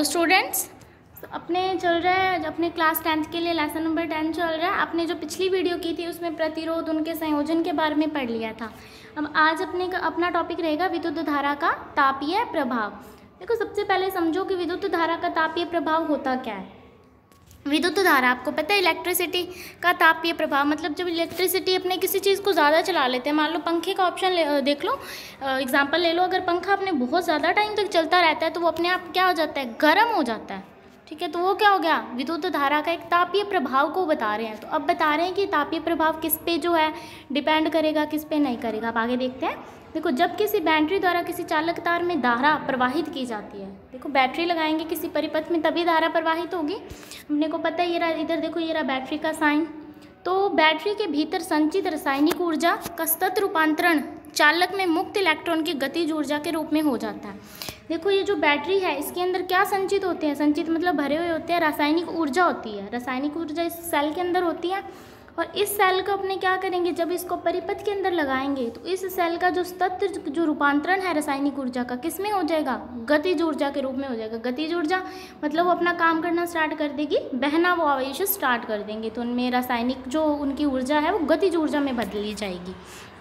Students, अपने चल रहा है अपने क्लास 10th के लिए लेसन नंबर 10 चल रहा है। आपने जो पिछली वीडियो की थी उसमें प्रतिरोध उनके संयोजन के बारे में पढ़ लिया था। अब आज अपना टॉपिक रहेगा विद्युत धारा का तापीय प्रभाव। देखो, सबसे पहले समझो कि विद्युत धारा का तापीय प्रभाव होता क्या है। विद्युत धारा आपको पता है इलेक्ट्रिसिटी का तापीय प्रभाव, मतलब जब इलेक्ट्रिसिटी अपने किसी चीज़ को ज़्यादा चला लेते हैं, मान लो पंखे का ऑप्शन देख लो, एग्जांपल ले लो। अगर पंखा अपने बहुत ज़्यादा टाइम तक चलता रहता है तो वो अपने आप क्या हो जाता है, गर्म हो जाता है। ठीक है, तो वो क्या हो गया, विद्युत धारा का एक तापीय प्रभाव को बता रहे हैं। तो अब बता रहे हैं कि तापीय प्रभाव किस पे जो है डिपेंड करेगा, किस पे नहीं करेगा। अब आगे देखते हैं। देखो, जब किसी बैटरी द्वारा किसी चालक तार में धारा प्रवाहित की जाती है, देखो बैटरी लगाएंगे किसी परिपथ में तभी धारा प्रवाहित होगी। हमने को पता है, ये रहा इधर देखो, ये रहा बैटरी का साइन। तो बैटरी के भीतर संचित रासायनिक ऊर्जा का सतत रूपांतरण चालक में मुक्त इलेक्ट्रॉन की गतिज ऊर्जा के रूप में हो जाता है। देखो, ये जो बैटरी है इसके अंदर क्या संचित होते हैं, संचित मतलब भरे हुए होते हैं, रासायनिक ऊर्जा होती है। रासायनिक ऊर्जा इस सेल के अंदर होती है और इस सेल को अपने क्या करेंगे, जब इसको परिपथ के अंदर लगाएंगे तो इस सेल का जो सतत जो रूपांतरण है रासायनिक ऊर्जा का किस में हो जाएगा, गतिज ऊर्जा के रूप में हो जाएगा। गतिज ऊर्जा मतलब वो अपना काम करना स्टार्ट कर देगी, बहना वो आवेश स्टार्ट कर देंगे, तो उनमें रासायनिक जो उनकी ऊर्जा है वो गतिज ऊर्जा में बदली जाएगी।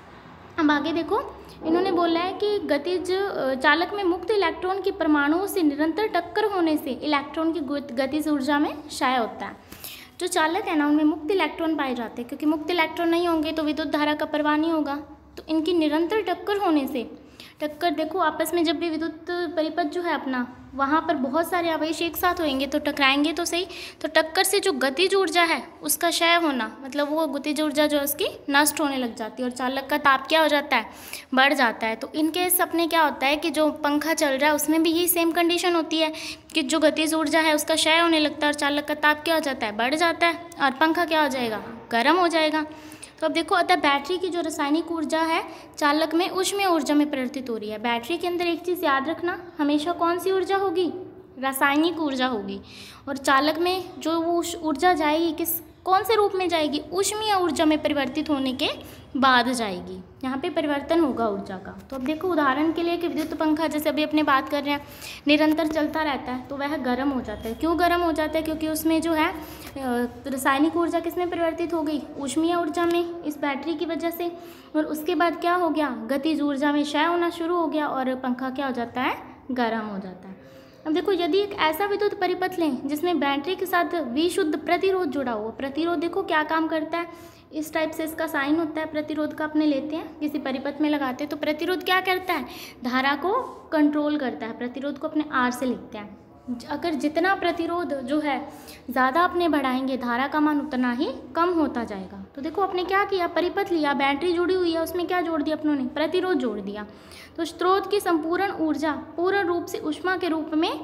अब आगे देखो, इन्होंने बोला है कि गतिज चालक में मुक्त इलेक्ट्रॉन की परमाणुओं से निरंतर टक्कर होने से इलेक्ट्रॉन की गतिज ऊर्जा में क्षय होता है। जो चालक है ना, उनमें मुक्त इलेक्ट्रॉन पाए जाते हैं, क्योंकि मुक्त इलेक्ट्रॉन नहीं होंगे तो विद्युत धारा का प्रवाह नहीं होगा। तो इनकी निरंतर टक्कर होने से, टक्कर देखो आपस में जब भी विद्युत परिपथ जो है अपना, वहाँ पर बहुत सारे आवेश एक साथ होंगे तो टकराएंगे तो सही, तो टक्कर से जो गतिज ऊर्जा है उसका क्षय होना, मतलब वो गतिज ऊर्जा जो है उसकी नष्ट होने लग जाती है और चालक का ताप क्या हो जाता है, बढ़ जाता है। तो इनके सपने क्या होता है कि जो पंखा चल रहा है उसमें भी यही सेम कंडीशन होती है कि जो गतिज ऊर्जा है उसका क्षय होने लगता है और चालक का ताप क्या हो जाता है, बढ़ जाता है और पंखा क्या हो जाएगा, गर्म हो जाएगा। तो अब देखो, अतः बैटरी की जो रासायनिक ऊर्जा है चालक में ऊष्मीय ऊर्जा में परिवर्तित हो रही है। बैटरी के अंदर एक चीज़ याद रखना, हमेशा कौन सी ऊर्जा होगी, रासायनिक ऊर्जा होगी। और चालक में जो वो ऊर्जा जाएगी किस कौन से रूप में जाएगी, ऊष्मीय ऊर्जा में परिवर्तित होने के बाद जाएगी। यहाँ पे परिवर्तन होगा ऊर्जा का। तो अब देखो उदाहरण के लिए कि विद्युत पंखा जैसे अभी अपने बात कर रहे हैं निरंतर चलता रहता है तो वह गर्म हो जाता है। क्यों गर्म हो जाता है, क्योंकि उसमें जो है रासायनिक ऊर्जा किस में परिवर्तित हो गई, ऊष्मीय ऊर्जा में, इस बैटरी की वजह से। और उसके बाद क्या हो गया, गतिज ऊर्जा में क्षय होना शुरू हो गया और पंखा क्या हो जाता है, गर्म हो जाता है। अब देखो, यदि एक ऐसा विद्युत परिपथ लें जिसमें बैटरी के साथ विशुद्ध प्रतिरोध जुड़ा हुआ, प्रतिरोध देखो क्या काम करता है, इस टाइप से इसका साइन होता है प्रतिरोध का, अपने लेते हैं किसी परिपथ में लगाते हैं तो प्रतिरोध क्या करता है, धारा को कंट्रोल करता है। प्रतिरोध को अपने आर से लिखते हैं। अगर जितना प्रतिरोध जो है ज़्यादा अपने बढ़ाएंगे धारा का मान उतना ही कम होता जाएगा। तो देखो अपने क्या किया, परिपथ लिया, बैटरी जुड़ी हुई है, उसमें क्या जोड़ दिया अपनों ने, प्रतिरोध जोड़ दिया। तो स्रोत की संपूर्ण ऊर्जा पूर्ण रूप से ऊष्मा के रूप में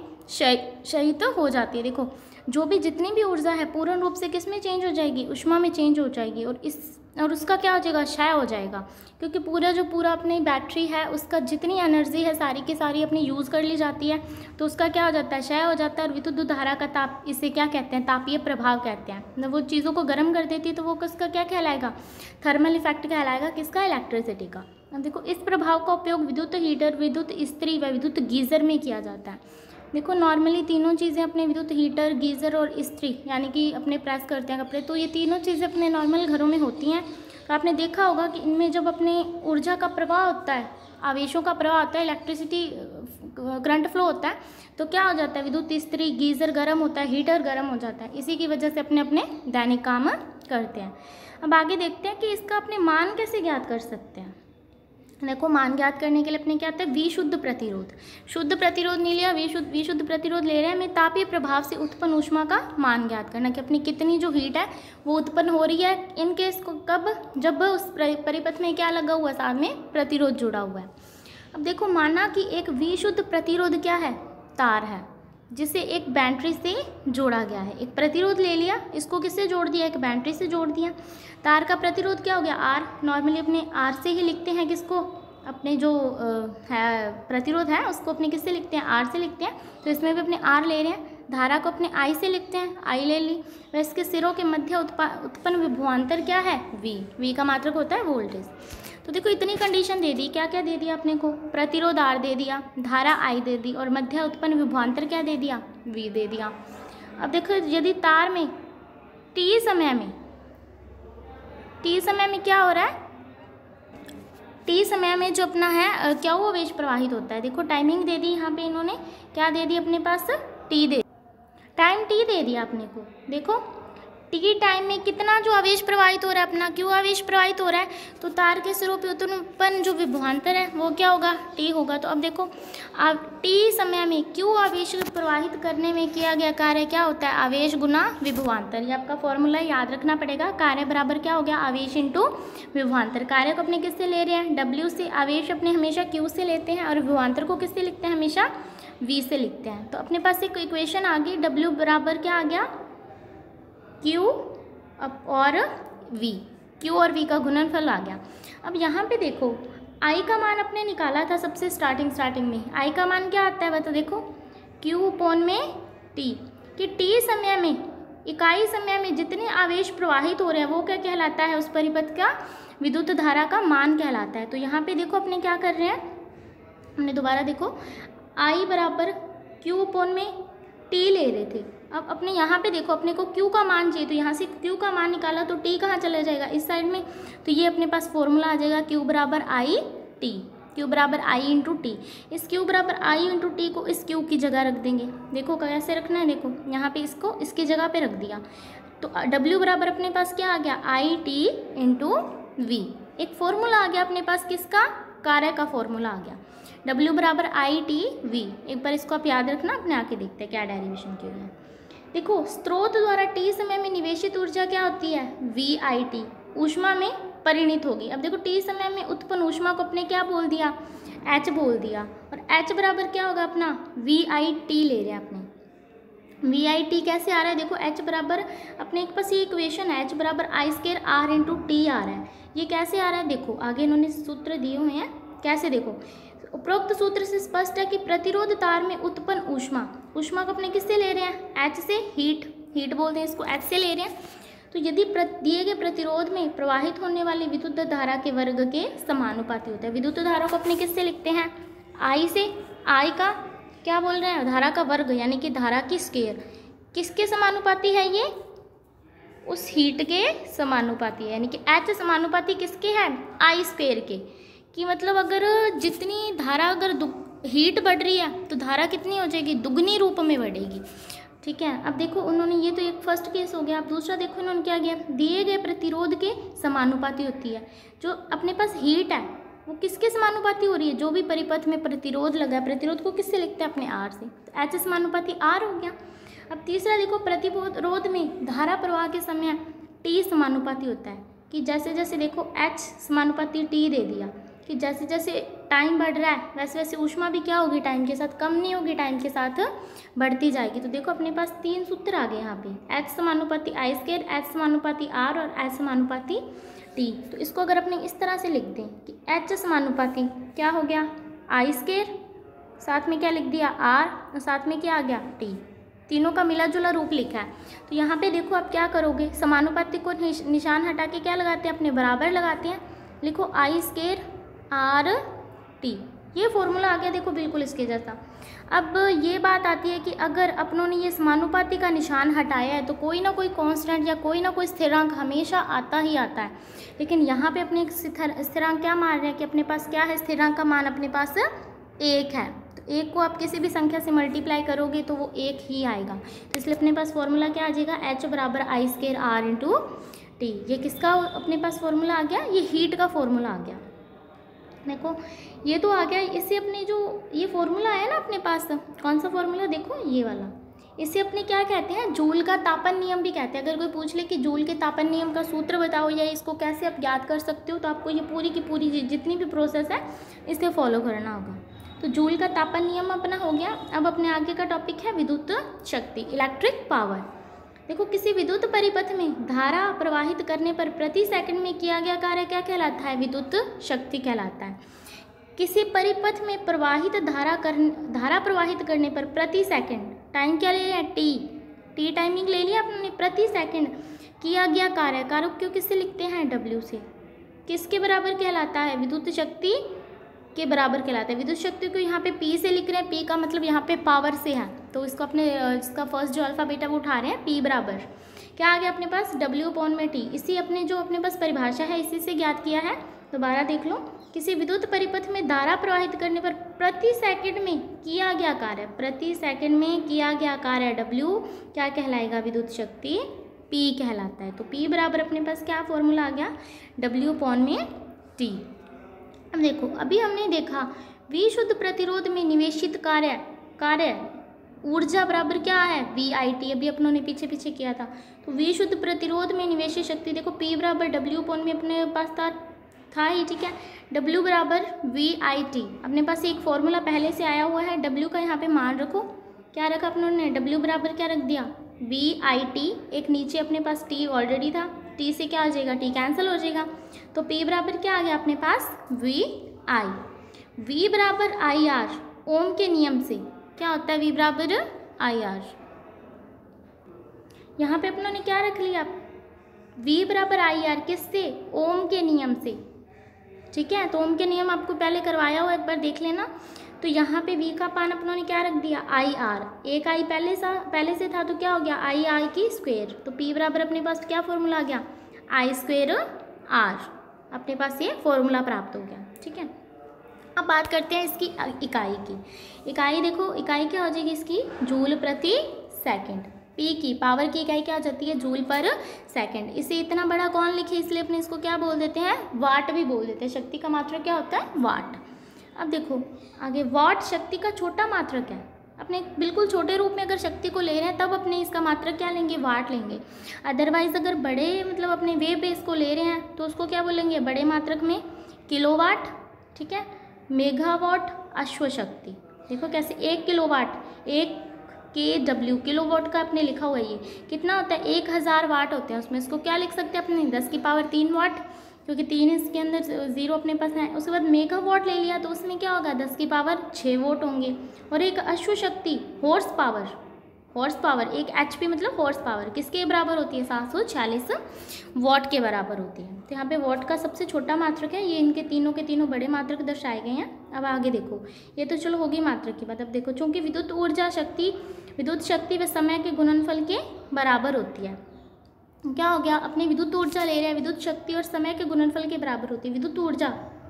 क्षयित हो जाती है। देखो, जो भी जितनी भी ऊर्जा है पूर्ण रूप से किस में चेंज हो जाएगी, ऊष्मा में चेंज हो जाएगी और उसका क्या हो जाएगा, क्षय हो जाएगा। क्योंकि पूरा अपनी बैटरी है उसका जितनी एनर्जी है सारी की सारी अपनी यूज़ कर ली जाती है, तो उसका क्या हो जाता है, क्षय हो जाता है। और विद्युत धारा का ताप, इसे क्या कहते हैं, तापीय प्रभाव कहते हैं। मतलब वो चीज़ों को गर्म कर देती है तो वो किसका क्या कहलाएगा, थर्मल इफेक्ट कहलाएगा, किसका, इलेक्ट्रिसिटी का। अब देखो, इस प्रभाव का उपयोग विद्युत हीटर, विद्युत इस्त्री व विद्युत गीज़र में किया जाता है। देखो, नॉर्मली तीनों चीज़ें अपने विद्युत हीटर, गीज़र और इस्त्री, यानी कि अपने प्रेस करते हैं कपड़े, तो ये तीनों चीज़ें अपने नॉर्मल घरों में होती हैं। तो आपने देखा होगा कि इनमें जब अपने ऊर्जा का प्रवाह होता है, आवेशों का प्रवाह होता है, इलेक्ट्रिसिटी करंट फ्लो होता है, तो क्या हो जाता है, विद्युत इस्त्री, गीज़र गर्म होता है, हीटर गर्म हो जाता है। इसी की वजह से अपने अपने दैनिक काम करते हैं। अब आगे देखते हैं कि इसका अपने मान कैसे ज्ञात कर सकते हैं। देखो, मान ज्ञात करने के लिए अपने क्या आता है, विशुद्ध प्रतिरोध। शुद्ध प्रतिरोध नहीं लिया, विशुद्ध प्रतिरोध ले रहे हैं। हमें तापीय प्रभाव से उत्पन्न ऊष्मा का मान ज्ञात करना कि अपनी कितनी जो हीट है वो उत्पन्न हो रही है। इन केस को कब, जब उस परिपथ में क्या लगा हुआ है, साथ में प्रतिरोध जुड़ा हुआ है। अब देखो, माना कि एक विशुद्ध प्रतिरोध क्या है, तार है जिसे एक बैटरी से जोड़ा गया है। एक प्रतिरोध ले लिया, इसको किससे जोड़ दिया, एक बैटरी से जोड़ दिया। तार का प्रतिरोध क्या हो गया, आर। नॉर्मली अपने आर से ही लिखते हैं किसको, अपने जो है प्रतिरोध है उसको अपने किससे लिखते हैं, आर से लिखते हैं। तो इसमें भी अपने आर ले रहे हैं। धारा को अपने आई से लिखते हैं, आई ले ली। वह इसके सिरों के मध्य उत्पन्न विभवांतर क्या है, वी का मात्रक होता है वोल्टेज। तो देखो इतनी कंडीशन दे दी, क्या क्या दे दिया अपने को, प्रतिरोध आर दे दिया, धारा आई दे दी और मध्य उत्पन्न विभवांतर क्या दे दिया, v दे दिया। अब देखो यदि तार में t समय में क्या हो रहा है, t समय में जो अपना है क्या वो आवेश प्रवाहित होता है। देखो टाइमिंग दे दी यहाँ पे इन्होंने, क्या दे दी अपने पास, टाइम t दे दिया अपने को। देखो t टाइम में कितना जो आवेश प्रवाहित हो रहा है अपना, क्यों आवेश प्रवाहित हो रहा है, तो तार के सिरों पे उत्पन्न जो विभवांतर है वो क्या होगा, t होगा। तो अब देखो अब t समय में क्यों आवेश प्रवाहित करने में किया गया कार्य क्या होता है, आवेश गुना विभवांतर। ये आपका फॉर्मूला याद रखना पड़ेगा। कार्य बराबर क्या हो गया, आवेश इंटू विभवांतर। कार्य को अपने किससे ले रहे हैं, w से। आवेश अपने हमेशा q से लेते हैं और विभवांतर को किससे लिखते हैं, हमेशा v से लिखते हैं। तो अपने पास एक इक्वेशन आ गई, w बराबर क्या आ गया, q और v, q और v का गुणनफल आ गया। अब यहाँ पे देखो i का मान अपने निकाला था सबसे स्टार्टिंग में, i का मान क्या आता है बता, देखो q अपॉन में t, कि t समय में, इकाई समय में जितने आवेश प्रवाहित हो रहे हैं वो क्या कहलाता है, उस परिपथ का विद्युत धारा का मान कहलाता है। तो यहाँ पे देखो अपने क्या कर रहे हैं, हमने दोबारा देखो i बराबर q अपॉन में t ले रहे थे। अब अपने यहाँ पे देखो अपने को q का मान चाहिए, तो यहाँ से q का मान निकाला तो t कहाँ चला जाएगा, इस साइड में। तो ये अपने पास फॉर्मूला आ जाएगा q बराबर i t, q बराबर i इंटू टी। इस q बराबर i इंटू टी को इस q की जगह रख देंगे। देखो कैसे रखना है, देखो यहाँ पे इसको इसकी जगह पे रख दिया। तो w बराबर अपने पास क्या आ गया, i t इंटू v। एक फॉर्मूला आ गया अपने पास, किसका, कार्य का फॉर्मूला आ गया, w बराबर i t v। एक बार इसको आप याद रखना, अपने आके देखते हैं क्या डेरिवेशन की हुई है। देखो स्रोत द्वारा t समय में निवेशित ऊर्जा क्या होती है, VIT, ऊष्मा में परिणित होगी। अब देखो t समय में उत्पन्न ऊष्मा को अपने क्या बोल दिया, h बोल दिया, और h बराबर क्या होगा अपना, VIT ले रहे हैं अपने। VIT कैसे आ रहा है, देखो h बराबर अपने एक पास ये इक्वेशन है, h बराबर I square R into T आ रहा है। ये कैसे आ रहा है, देखो आगे इन्होंने सूत्र दिए हुए हैं, कैसे देखो, उपरोक्त सूत्र से स्पष्ट है कि प्रतिरोध तार में उत्पन्न ऊष्मा को अपने किससे ले रहे हैं, H से, हीट बोलते हैं इसको, H से ले रहे हैं। तो यदि दिए गए प्रतिरोध में प्रवाहित होने वाली विद्युत धारा के वर्ग के समानुपाती होता है। विद्युत धारा को अपने किससे लिखते हैं, I से। I का क्या बोल रहे हैं, धारा का वर्ग, यानी कि धारा की स्क्वायर किसके समानुपाती है, ये उस हीट के समानुपाती है, यानी कि H समानुपाती किसके है, I स्क्वायर के। कि मतलब अगर जितनी धारा अगर हीट बढ़ रही है तो धारा कितनी हो जाएगी, दुगनी रूप में बढ़ेगी। ठीक है, अब देखो उन्होंने, ये तो एक फर्स्ट केस हो गया। अब दूसरा देखो इन्होंने क्या किया, दिए गए प्रतिरोध के समानुपाती होती है। जो अपने पास हीट है वो किसके समानुपाती हो रही है, जो भी परिपथ में प्रतिरोध लगा है, प्रतिरोध को किससे लिखते हैं, अपने R से। तो H समानुपाती R हो गया। अब तीसरा देखो, प्रतिरोध में धारा प्रवाह के समय T समानुपाती होता है, कि जैसे जैसे देखो H समानुपाती T दे दिया, कि जैसे जैसे टाइम बढ़ रहा है वैसे वैसे ऊष्मा भी क्या होगी, टाइम के साथ कम नहीं होगी, टाइम के साथ बढ़ती जाएगी। तो देखो अपने पास तीन सूत्र आ गए यहाँ पे, H समानुपाती I स्क्वायर, H समानुपाती R और H समानुपाती T। तो इसको अगर अपने इस तरह से लिख दें कि H समानुपाती क्या हो गया, I स्क्वायर, साथ में क्या लिख दिया R, और साथ में क्या आ गया T, तीनों का मिला जुला रूप लिखा है। तो यहाँ पे देखो आप क्या करोगे, समानुपाती को निशान हटा के क्या लगाते हैं, अपने बराबर लगाते हैं। लिखो I स्क्वायर R T, ये फॉर्मूला आ गया देखो बिल्कुल इसके जैसा। अब ये बात आती है कि अगर अपनों ने ये समानुपाती का निशान हटाया है तो कोई ना कोई कांस्टेंट या कोई ना कोई स्थिरांक हमेशा आता ही आता है। लेकिन यहाँ पे अपने स्थिरांक क्या मान रहे हैं कि अपने पास क्या है, स्थिरांक का मान अपने पास 1 है। तो 1 को आप किसी भी संख्या से मल्टीप्लाई करोगे तो वो 1 ही आएगा। तो इसलिए अपने पास फॉर्मूला क्या आ जाएगा, H बराबर I square R into T. ये किसका अपने पास फॉर्मूला आ गया, ये हीट का फॉर्मूला आ गया। देखो ये तो आ गया। इससे अपने जो ये फॉर्मूला है ना अपने पास, कौन सा फॉर्मूला, देखो ये वाला, इसे अपने क्या कहते हैं, जूल का तापन नियम भी कहते हैं। अगर कोई पूछ ले कि जूल के तापन नियम का सूत्र बताओ या इसको कैसे आप याद कर सकते हो, तो आपको ये पूरी की पूरी जितनी भी प्रोसेस है इसे फॉलो करना होगा। तो जूल का तापन नियम अपना हो गया। अब अपने आगे का टॉपिक है विद्युत शक्ति, इलेक्ट्रिक पावर। देखो किसी विद्युत परिपथ में धारा प्रवाहित करने पर प्रति सेकंड में किया गया कार्य क्या कहलाता है, विद्युत शक्ति कहलाता है। किसी परिपथ में प्रवाहित धारा प्रवाहित करने पर प्रति सेकंड, टाइम क्या ले रहे हैं, टी टाइमिंग ले लिया अपने, प्रति सेकंड किया गया कार्य क्यों किससे लिखते हैं, W से, किसके बराबर कहलाता है, विद्युत शक्ति के बराबर कहलाता है। विद्युत शक्ति को यहाँ पे P से लिख रहे हैं, P का मतलब यहाँ पे पावर से है, तो इसको अपने इसका फर्स्ट जो अल्फ़ाबेट है वो उठा रहे हैं, P बराबर क्या आ गया अपने पास W/T। इसी अपने जो अपने पास परिभाषा है इसी से ज्ञात किया है। दोबारा देख लो, किसी विद्युत परिपथ में धारा प्रवाहित करने पर प्रति सेकंड में किया गया कार्य, प्रति सेकंड में किया गया कार्य W क्या कहलाएगा, विद्युत शक्ति P कहलाता है। तो P बराबर अपने पास क्या फॉर्मूला आ गया, W/T। अब देखो, अभी हमने देखा V शुद्ध प्रतिरोध में निवेशित कार्य ऊर्जा बराबर क्या है, VIT। अभी अपनों ने पीछे किया था, तो V शुद्ध प्रतिरोध में निवेशित शक्ति देखो P बराबर W में अपने पास था ही, ठीक है। W बराबर VIT, अपने पास एक फॉर्मूला पहले से आया हुआ है। W का यहाँ पे मान रखो, क्या रखा अपनों ने, W बराबर क्या रख दिया, VIT। एक नीचे अपने पास T ऑलरेडी था, T से क्या आ जाएगा, T कैंसिल हो जाएगा, तो P बराबर क्या आ गया अपने पास, VI। V बराबर IR, ओम के नियम से क्या होता है, V बराबर IR। यहाँ पे अपनों ने क्या रख लिया, V बराबर IR, किससे, ओम के नियम से, ठीक है। तो ओम के नियम आपको पहले करवाया हुआ, एक बार देख लेना। तो यहाँ पे V का पान अपनों ने क्या रख दिया, IR, एक I पहले से था, तो क्या हो गया, I की स्क्वायर। तो P बराबर अपने पास क्या फॉर्मूला आ गया, I² R, अपने पास ये फॉर्मूला प्राप्त हो गया, ठीक है। अब बात करते हैं इसकी इकाई की। इकाई देखो, इकाई क्या हो जाएगी इसकी, जूल प्रति सेकंड। P की पावर की इकाई क्या हो जाती है, जूल पर सेकंड। इसे इतना बड़ा कौन लिखे, इसलिए अपने इसको क्या बोल देते हैं, वाट भी बोल देते हैं। शक्ति का मात्रक क्या होता है, वाट। अब देखो आगे, वाट शक्ति का छोटा मात्रक है। अपने बिल्कुल छोटे रूप में अगर शक्ति को ले रहे हैं तब अपने इसका मात्रक क्या लेंगे, वाट लेंगे। अदरवाइज अगर बड़े मतलब अपने वेव बेस को ले रहे हैं तो उसको क्या बोलेंगे, बड़े मात्रक में किलोवाट, ठीक है। मेगावाट अश्व शक्ति, देखो कैसे, 1 किलोवाट, 1 kW, किलोवाट का अपने लिखा हुआ है, ये कितना होता है, 1000 वाट होते हैं उसमें। इसको क्या लिख सकते हैं अपने, 10⁻³ वाट, क्योंकि 3 इसके अंदर 0 अपने पास है। उसके बाद मेगावाट ले लिया तो उसमें क्या होगा, 10⁻6 वाट होंगे। और एक अश्व शक्ति, हॉर्स पावर, एक HP मतलब हॉर्स पावर, किसके बराबर होती है, 746 वाट के बराबर होती है। तो यहाँ पे वाट का सबसे छोटा मात्रक है, ये इनके तीनों के तीनों बड़े मात्रक दर्शाए गए हैं। अब आगे देखो, ये तो चलो होगी मात्रक की बात। अब देखो, चूंकि विद्युत शक्ति व समय के गुणनफल के बराबर होती है, क्या हो गया, अपने विद्युत ऊर्जा ले रहे हैं, विद्युत शक्ति और समय के गुणनफल के बराबर होती है। विद्युत ऊर्जा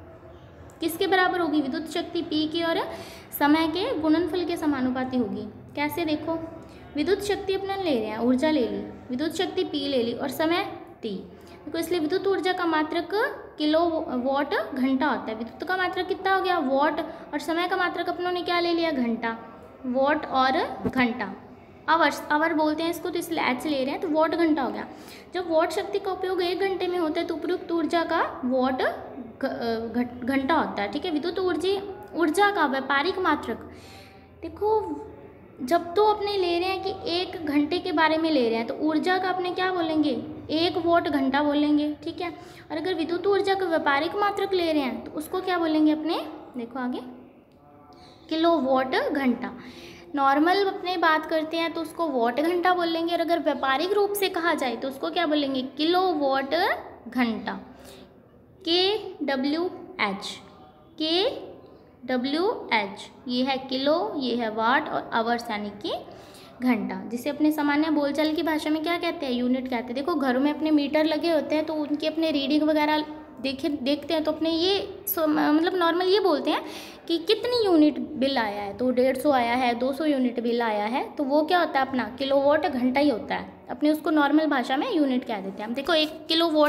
किसके बराबर होगी, विद्युत शक्ति P की और समय के गुणनफल के समानुपाती होगी। कैसे, देखो, विद्युत शक्ति अपना ले रहे हैं, ऊर्जा ले ली, विद्युत शक्ति P ले ली और समय T। देखो इसलिए विद्युत ऊर्जा का मात्रक किलोवाट घंटा होता है। विद्युत का मात्रक कितना हो गया, वाट, और समय का मात्रक अपनों ने क्या ले लिया, घंटा। वाट और घंटा, आवर बोलते हैं इसको, तो इसलिए H ले रहे हैं, तो वाट घंटा हो गया। जब वाट शक्ति का उपयोग 1 घंटे में होता है तो उपयुक्त ऊर्जा का वाट घंटा होता है, ठीक है। विद्युत ऊर्जा का व्यापारिक मात्रक, देखो जब तो अपने ले रहे हैं कि 1 घंटे के बारे में ले रहे हैं तो ऊर्जा का अपने क्या बोलेंगे, 1 वाट घंटा बोलेंगे, ठीक है। और अगर विद्युत ऊर्जा का व्यापारिक मात्रक ले रहे हैं तो उसको क्या बोलेंगे अपने, देखो आगे, किलोवाट घंटा। नॉर्मल अपने बात करते हैं तो उसको वाट घंटा बोलेंगे, और अगर व्यापारिक रूप से कहा जाए तो उसको क्या बोलेंगे, किलोवाट घंटा। KWH, ये है किलो, ये है वाट, और आवर्स यानी कि घंटा, जिसे अपने सामान्य बोलचाल की भाषा में क्या कहते हैं, यूनिट कहते हैं। देखो घरों में अपने मीटर लगे होते हैं तो उनकी अपने रीडिंग वगैरह देखते हैं तो अपने ये मतलब नॉर्मल ये बोलते हैं कि कितनी यूनिट बिल आया है, तो 150 आया है, 200 यूनिट बिल आया है, तो वो क्या होता है अपना किलोवाट घंटा ही होता है। अपने उसको नॉर्मल भाषा में यूनिट कह देते हैं हम। देखो 1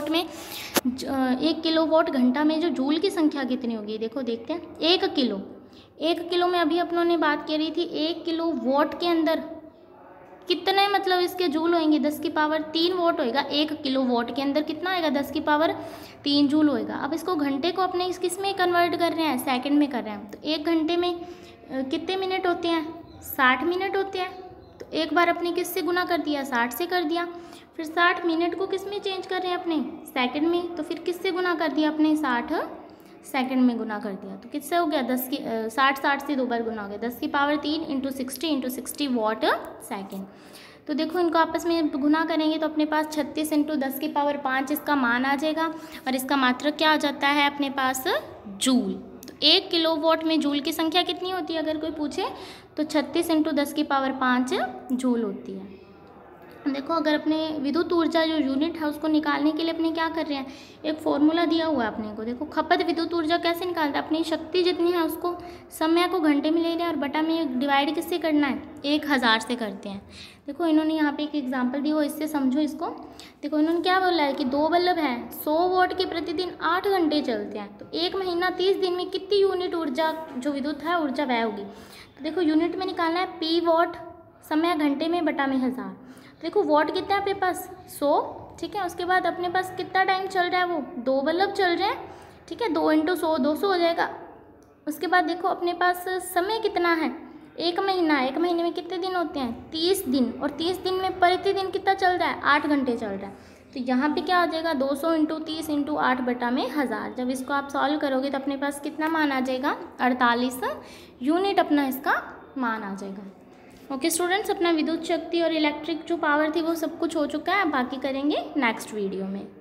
किलोवाट घंटा में जो जूल की संख्या कितनी होगी, देखो देखते हैं। 1 किलो में अभी अपनों ने बात करी थी, 1 किलो वाट के अंदर कितने मतलब इसके जूल होंगे, 10⁻³ वाट होएगा। 1 किलो वाट के अंदर कितना आएगा, 10⁻³ जूल होएगा। अब इसको घंटे को अपने किस में कन्वर्ट कर रहे हैं, सेकंड में कर रहे हैं। तो 1 घंटे में कितने मिनट होते हैं, 60 मिनट होते हैं। तो एक बार अपने किससे गुना कर दिया, 60 से कर दिया। फिर 60 मिनट को किस में चेंज कर रहे हैं अपने, सेकंड में। तो फिर किससे गुना कर दिया अपने, 60 सेकंड में गुना कर दिया। तो किससे हो गया, 60 से 2 बार गुना हो गया, 10⁻³ × 60 वाट सेकंड। तो देखो इनको आपस में गुना करेंगे तो अपने पास 36 × 10⁵ इसका मान आ जाएगा, और इसका मात्रक क्या आ जाता है अपने पास, जूल। तो 1 किलोवाट में जूल की संख्या कितनी होती है अगर कोई पूछे तो 36 × 10⁵ जूल होती है। देखो अगर अपने विद्युत ऊर्जा जो यूनिट है उसको निकालने के लिए अपने क्या कर रहे हैं, एक फॉर्मूला दिया हुआ है अपने को। देखो खपत विद्युत ऊर्जा कैसे निकालते हैं, अपनी शक्ति जितनी है उसको समय को घंटे में ले रहे हैं और बटा में डिवाइड किससे करना है, 1000 से करते हैं। देखो इन्होंने यहाँ पे एक एग्जाम्पल दी हो, इससे समझो इसको। देखो इन्होंने क्या बोला है कि 2 बल्ब हैं 100 वाट के प्रतिदिन 8 घंटे चलते हैं, तो 1 महीना 30 दिन में कितनी यूनिट ऊर्जा जो विद्युत है ऊर्जा व्यय होगी। तो देखो यूनिट में निकालना है पी वॉट, समय घंटे में बटा में 1000। देखो वॉट कितना है अपने पास 100, ठीक है। उसके बाद अपने पास कितना टाइम चल रहा है, वो 2 बल्ब चल रहे हैं, ठीक है। 2 × 100 200 हो जाएगा। उसके बाद देखो अपने पास समय कितना है, 1 महीना है, 1 महीने में कितने दिन होते हैं 30 दिन, और 30 दिन में प्रतिदिन कितना चल रहा है 8 घंटे चल रहा है। तो यहाँ पे क्या हो जाएगा 200 × 30 × 8 बटा में 1000। जब इसको आप सॉल्व करोगे तो अपने पास कितना मान आ जाएगा 48 यूनिट अपना इसका मान आ जाएगा। ओके स्टूडेंट्स, अपना विद्युत शक्ति और इलेक्ट्रिक जो पावर थी वो सब कुछ हो चुका है, बाकी करेंगे नेक्स्ट वीडियो में।